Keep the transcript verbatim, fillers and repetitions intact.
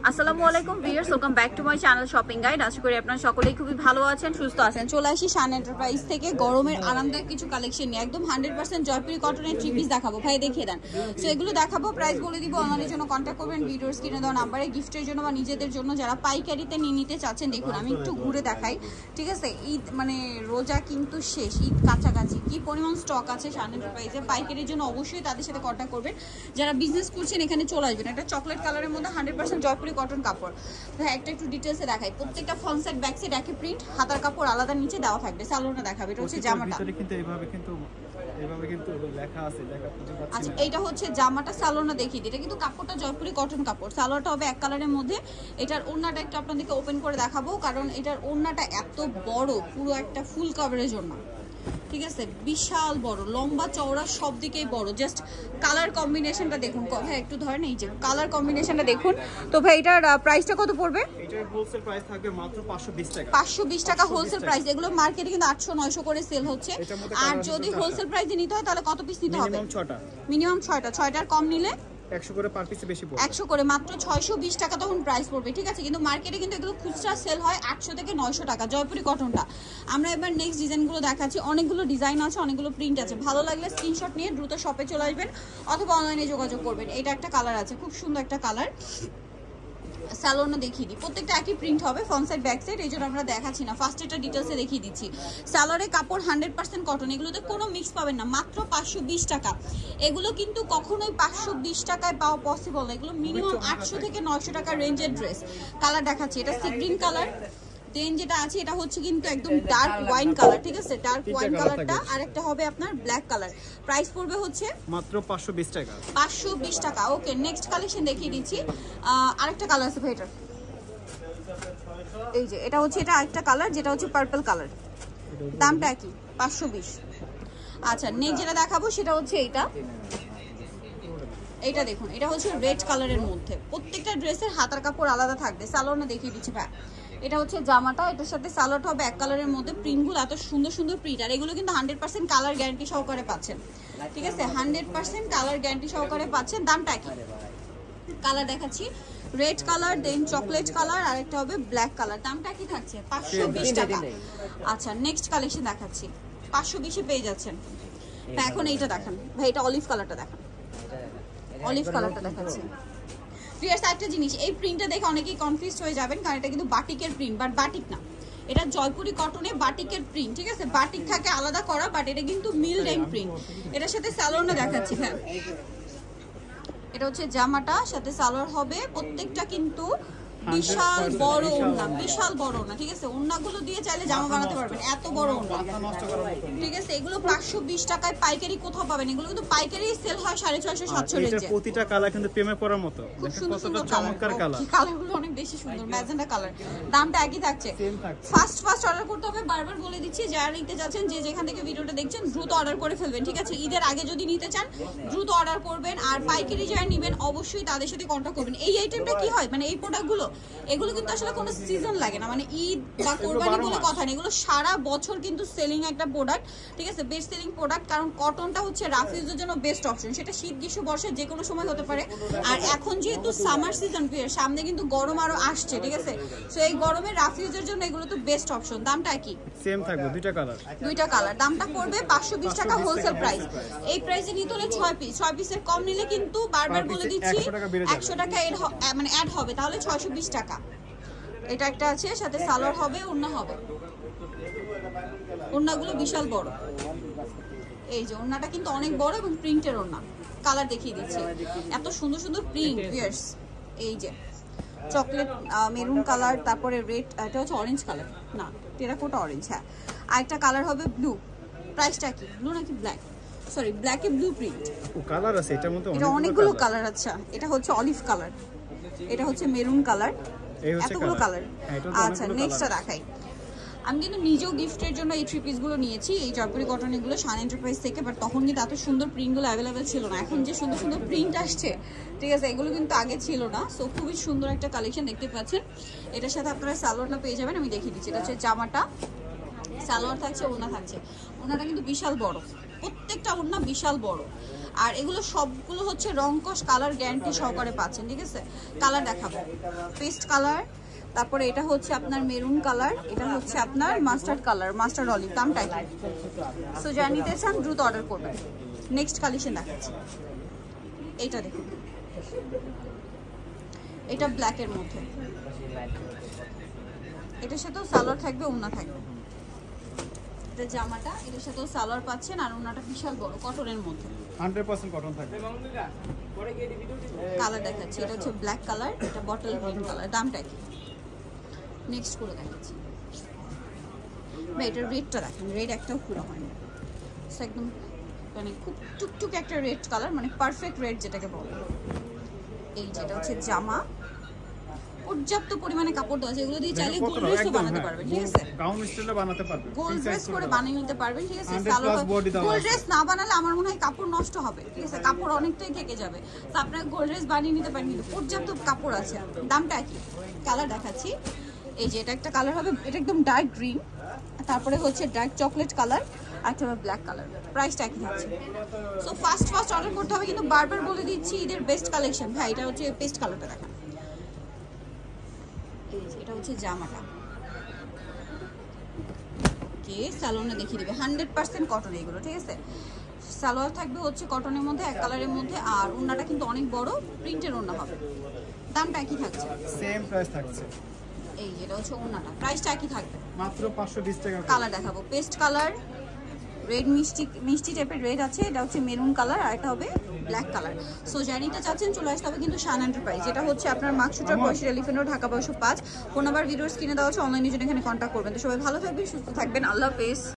আসসালামু আলাইকুম viewers, welcome back to my channel shopping guide. আশা করি আপনারা সকলেই খুবই ভালো আছেন, সুস্থ আছেন। চলে আসি শান এন্টারপ্রাইজ থেকে গরমের আরামদায়ক কিছু কালেকশন নিয়ে। একদম হান্ড্রেড পার্সেন্ট জয়পুরি কটনের থ্রি পিস দেখাবো। ভাই দেখিয়ে দেন। সো এগুলো দেখাবো, প্রাইস বলে দিব। অনলাইনের জন্য কন্ট্যাক্ট করবেন ভিডিওর স্ক্রিনে দেওয়া নাম্বারে। গিফটের জন্য বা নিজেদের জন্য যারা পাইকারিতে নিয়ে নিতে চাচ্ছেন, দেখুন আমি একটু ঘুরে দেখাই। ঠিক আছে, ঈদ মানে রোজা কিন্তু শেষ, ঈদ কাছাকাছি। কি পরিমাণ স্টক আছে শান এন্টারপ্রাইজে পাইকারির জন্য, অবশ্যই তাদের সাথে কন্ট্যাক্ট করবেন। যারা বিজনেস করছেন এখানে চলে আসবেন। একটা চকলেট কালারের মধ্যে হান্ড্রেড পার্সেন্ট জয়পুরি কটন কাপড়। হ্যাঁ, একটা একটু ডিটেলসে দেখাই। প্রত্যেকটা ফ্রন্ট সাইড ব্যাক সাইড একই প্রিন্ট, হাতার কাপড় আলাদা নিচে দেওয়া থাকবে। সালোয়ারটা দেখাবে। এটা হচ্ছে জামাটা, কিন্তু এইভাবে কিন্তু এইভাবে কিন্তু লেখা আছে, লেখা খুঁজে পাচ্ছি না। আচ্ছা, এইটা হচ্ছে জামাটা। সালোয়ারটা দেখিয়ে দিই। এটা কিন্তু কাপড়টা জয়পুরি কটন কাপড়। সালোয়ারটা হবে এক কালারের মধ্যে। এটার ওড়নাটা একটু আপনাদেরকে ওপেন করে দেখাবো, কারণ এটার ওড়নাটা এত বড়, পুরো একটা ফুল কভারেজ ওড়না। ঠিক আছে, বিশাল বড়, লম্বা চওড়া সব দিকেই বড়। জাস্ট কালার কম্বিনেশনটা দেখুন। ভাই একটু ধরেন, এই যে কালার কম্বিনেশনটা দেখুন। তো ভাই এটার প্রাইসটা কত পড়বে? এটার হোলসেল প্রাইস থাকবে মাত্র পাঁচশো বিশ টাকা। পাঁচশো বিশ টাকা হোলসেল প্রাইস। এগুলো মার্কেটে কিন্তু আটশো নয়শো করে সেল হচ্ছে। আর যদি হোলসেল প্রাইসে নিতে হয় তাহলে কত পিস নিতে হবে? মিনিমাম ছয়টা। মিনিমাম ছয়টা। ছয়টার কম নিলে একশো করে পার পিসে বেশি পড়বে। একশো করে মাত্র ছয়শো বিশ টাকা তখন প্রাইস পড়বে। ঠিক আছে, কিন্তু মার্কেটে কিন্তু এগুলো খুচরা সেল হয় আটশো থেকে নয়শো টাকা জয়পুরি কটনটা। আমরা এবার নেক্সট ডিজাইনগুলো দেখাচ্ছি। অনেকগুলো ডিজাইন আছে, অনেকগুলো প্রিন্ট আছে। ভালো লাগলে স্ক্রিনশট নিয়ে দ্রুত শপে চলে আসবেন অথবা অনলাইনে যোগাযোগ করবেন। এটা একটা কালার আছে, খুব সুন্দর একটা কালার। স্যালোনা দেখিয়ে দিই। প্রত্যেকটা একই প্রিন্ট হবে, ফ্রন্ট সাইড ব্যাক সাইড। এই জন্য আমরা দেখাচ্ছি না, ফার্স্ট এটা ডিটেলসে দেখিয়ে দিচ্ছি। স্যালোয়ারের কাপড় হান্ড্রেড পার্সেন্ট কটন। এগুলোতে কোনো মিক্স পাবেন না, মাত্র পাঁচশো বিশ টাকা। এগুলো কিন্তু কখনোই পাঁচশো বিশ টাকায় পাওয়া পসিবল না। এগুলো মিনিমাম আটশো থেকে নয়শো টাকার রেঞ্জের ড্রেস। কালার দেখাচ্ছি, এটা সি গ্রিন কালার। দেন যেটা আছে এটা হচ্ছে কিন্তু একদম ডার্ক ওয়াইন কালার। ঠিক আছে, ডার্ক ওয়াইন কালারটা। আর একটা হবে আপনার ব্ল্যাক কালার। প্রাইস পড়বে হচ্ছে মাত্র পাঁচশো বিশ টাকা। পাঁচশো বিশ টাকা। ওকে, নেক্সট কালেকশন দেখিয়ে দিচ্ছি। আরেকটা কালার আছে ভাই, এটার এই যে এটা হচ্ছে, এটা আরেকটা কালার যেটা হচ্ছে পার্পল কালার। দামটা কি? পাঁচশো বিশ। আচ্ছা, নেক্সট যেটা দেখাবো সেটা হচ্ছে এইটা। এইটা দেখুন, এটা হচ্ছে রেড কালারের মধ্যে। প্রত্যেকটা ড্রেসের হাতার কাপড় আলাদা থাকবে। সালোয়ারটা দেখিয়ে দিচ্ছি ভাই। এটা হচ্ছে জামাটা, এটার সাথে সালোয়ারটা হবে এক কালারের মধ্যে। প্রিন্টগুলো এত সুন্দর সুন্দর প্রিন্ট, আর এগুলো কিন্তু হান্ড্রেড পার্সেন্ট কালার গ্যারান্টি সহকারে পাচ্ছেন। ঠিক আছে, হান্ড্রেড পার্সেন্ট কালার গ্যারান্টি সহকারে পাচ্ছেন। দামটা কি? কালার দেখাচ্ছি, red colour, then chocolate colour, আর একটা হবে ব্ল্যাক কালার। দামটা কি থাকছে? পাঁচশো বিশ টাকা। আচ্ছা, নেক্সট কালেকশন দেখাচ্ছি, পাঁচশো বিশে পেয়ে যাচ্ছেন। এখন এইটা দেখান ভাই, এটা অলিভ কালারটা দেখান। অলিভ কালারটা দেখাচ্ছি। ফিয়ার্স একটা জিনিস, এই প্রিন্টটা দেখে অনেকেই কনফিউজ হয়ে যাবেন, কারণ এটা কিন্তু বাটিকের প্রিন্ট, বাট বাটিক না, এটা জয়পুরি কটনে বাটিকের প্রিন্ট। ঠিক আছে, বাটিক থাকে আলাদা করা, বাট এটা কিন্তু মিল রেন প্রিন্ট। এটার সাথে সালোয়ারটা দেখাচ্ছি। হ্যাঁ, এটা হচ্ছে জামাটা, সাথে সালোয়ার হবে। প্রত্যেকটা কিন্তু বিশাল বড় ওড়না, বিশাল বড় ওড়না। ঠিক আছে, ওড়নাগুলো দিয়ে চাইলে জামা বানাতে পারবেন, এত বড় ওড়না। ঠিক আছে, এগুলো পাঁচশো বিশ টাকায় পাইকারি কোথাও পাবেন। এগুলো কিন্তু পাইকারি সেল হয় সাড়ে ছয়শো সাতশো রেঞ্জে। প্রতিটা কালার কিন্তু প্রেমে পড়ার মতো। খুব সুন্দর সুন্দর চমৎকার কালার, কালারগুলো অনেক বেশি সুন্দর, ম্যাজেন্টা কালার। দামটা একই থাকছে। ফার্স্ট ফার্স্ট অর্ডার করতে হবে, বারবার বলে দিচ্ছি। যারা নিতে চাচ্ছেন, যে যেখান থেকে ভিডিওটা দেখছেন, দ্রুত অর্ডার করে ফেলবেন। ঠিক আছে, ঈদের আগে যদি নিতে চান দ্রুত অর্ডার করবেন। আর পাইকারি যারা নেবেন অবশ্যই তাদের সাথে কন্ট্যাক্ট করবেন। এই আইটেমটা কি হয়, মানে এই প্রোডাক্টগুলো, এগুলো কিন্তু আসলে কোনো সিজন লাগে না, মানে ঈদ বা কোরবানি বলে কথা নেই। এগুলো সারা বছর কিন্তু সেলিং একটা প্রোডাক্ট। ঠিক আছে, বেস্ট সেলিং প্রোডাক্ট, কারণ কটনটা হচ্ছে রাফ ইউজের জন্য বেস্ট অপশন। সেটা শীত, গ্রীষ্ম, বর্ষা যে কোনো সময় হতে পারে। আর এখন যেহেতু সামার সিজন, সামনে কিন্তু গরম আরো আসছে। ঠিক আছে, সো এই গরমে রাফ ইউজের জন্য এগুলো তো বেস্ট অপশন। দামটা কি? সেম থাকবে, দুইটা কালার। দুইটা কালার। দামটা পড়বে পাঁচশো বিশ টাকা হোলসেল প্রাইস। এই প্রাইসে নিতে হলে ছয় পিস, ছয় পিসের কম নিলে কিন্তু বারবার বলে দিচ্ছি একশো টাকা এড মানে অ্যাড হবে, তাহলে ছয়শো বিশ টাকা। এটা একটা আছে, সাথে সালোয়ার হবে, ওড়না হবে। ওড়নাগুলো বিশাল বড়। এই যে ওড়নাটা কিন্তু অনেক বড় এবং প্রিন্টের ওড়না। কালার দেখিয়ে দিচ্ছি, এত সুন্দর সুন্দর প্রিন্ট। ভিউয়ার্স, এই যে চকলেট মেরুন কালার, তারপরে রেড, এটা হচ্ছে অরেঞ্জ কালার, না টেরাকোটা অরেঞ্জ। হ্যাঁ, আরেকটা কালার হবে ব্লু। প্রাইসটা কি? ব্লু নাকি ব্ল্যাক? সরি, ব্ল্যাকে ব্লু প্রিন্ট। ও কালার আছে এটার মধ্যে, এটা অনেকগুলো কালার। আচ্ছা, এটা হচ্ছে অলিভ কালার, এটা হচ্ছে মেরুন কালার, এতগুলো কালার। আচ্ছা, নেক্সটটা দেখাই। আমি কিন্তু নিজেও গিফটের জন্য এই থ্রি পিসগুলো নিয়েছি, এই জয়পুরি কটন, এগুলো শান এন্টারপ্রাইজ থেকে। বাট তখন কিন্তু এত সুন্দর প্রিন্টগুলো অ্যাভেলেবেল ছিল না। এখন যে সুন্দর সুন্দর প্রিন্ট আসছে, ঠিক আছে, এগুলো কিন্তু আগে ছিল না। সো খুবই সুন্দর একটা কালেকশন দেখতে পাচ্ছেন। এটার সাথে আপনারা সালোয়ারটা পেয়ে যাবেন, আমি দেখিয়ে দিচ্ছি। এটা হচ্ছে জামাটা, সালোয়ার থাকছে, ওড়না থাকছে। ওড়নাটা কিন্তু বিশাল বড়। প্রত্যেকটা ওড়না বিশাল বড়। আর এগুলো সবগুলো হচ্ছে রংকশ কালার গ্যারান্টি সহকারে পাচ্ছেন, ঠিক আছে? কালার দেখাবো, পেস্ট কালার, তারপরে এটা হচ্ছে আপনার মেরুন কালার, এটা হচ্ছে আপনার মাস্টার্ড কালার, মাস্টার্ড অলিভ, দামটা কি? সো যা নিতে চান দ্রুত অর্ডার করবেন। নেক্সট কালেকশন দেখাচ্ছি, এইটা দেখুন, এটা ব্ল্যাকের মধ্যে, এটার সাথেও সালোয়ার থাকবে, ওড়না থাকবে। এটা জামাটা, এটার সাথেও সালোয়ার পাচ্ছেন, আর ওড়নাটা বিশাল বড় কটনের মধ্যে, হান্ড্রেড পার্সেন্ট কটন থাকবে। কালার দেখাচ্ছি, এটা হচ্ছে ব্ল্যাক কালার, এটা বটল গ্রিন কালার, দামটা কি? নেক্সট করে দেখাচ্ছি, ভাই এটার রেডটা দেখেন, রেড একটাও পুরো হয়নি, একদম মানে খুব টুকটুক একটা রেড কালার, মানে পারফেক্ট রেড যেটাকে বলে। এই যেটা হচ্ছে জামা, পর্যাপ্ত পরিমাণে কাপড় দেওয়া আছে, এগুলো দিয়ে চাইলে গোল ড্রেসও বানাতে পারবেন, ঠিক আছে? গাউন স্টাইলে বানাতে পারবেন, গোল ড্রেস করে বানিয়ে নিতে পারবেন, ঠিক আছে? সালোয়ার গোল ড্রেস না বানালে আমার মনে হয় কাপড় নষ্ট হবে, ঠিক আছে? কাপড় অনেকটাই থেকে যাবে, তো আপনারা গোল ড্রেস বানিয়ে নিতে পারেন, কিন্তু পর্যাপ্ত কাপড় আছে। দামটা কি? কালার দেখাচ্ছি, এই যে এটা একটা কালার হবে, এটা একদম ডার্ক গ্রিন, তারপরে হচ্ছে ডার্ক চকলেট কালার, আর একটা ব্ল্যাক কালার, প্রাইসটা একই থাকছে। সো ফার্স্ট ফার্স্ট অর্ডার করতে হবে, কিন্তু বারবার বলে দিচ্ছি ঈদের বেস্ট কালেকশন। হ্যাঁ, এটা হচ্ছে পেস্ট কালারটা দেখা, এটা হচ্ছে জামাটা, কে সালোয়ারে দেখিয়ে দিবে, হান্ড্রেড পার্সেন্ট কটন এগুলো, ঠিক আছে? সালোয়ার থাকবে হচ্ছে কটনের মধ্যে, এক কালারের মধ্যে, আর ওড়নাটা কিন্তু অনেক বড় প্রিন্টের ওড়না হবে। দামটা একই থাকছে, সেম প্রাইস থাকছে। এই যেটা হচ্ছে ওড়নাটা, প্রাইসটা একই থাকবে, মাত্র পাঁচশো বিশ টাকা। কালার দেখাবো, পেস্ট কালার, রেড মিষ্টি মিষ্টি টাইপের রেড আছে, এটা হচ্ছে মেরুন কালার, আর এটা হবে ব্ল্যাক কালার। সো জার্নিটা চাচ্ছেন চলে আসতে হবে কিন্তু শান এন্টারপ্রাইজ, যেটা হচ্ছে আপনার মাকসুটার পয়সা এলিফেন্ট রোড, ঢাকা বারোশো পাঁচ। ফোন নাম্বার ভিডিওর স্ক্রিনে দেওয়া আছে, অনলাইনে জন্য এখানে কন্ট্যাক্ট করবেন। তো সবাই ভালো থাকবেন, সুস্থ থাকবেন, আল্লাহ হাফেজ।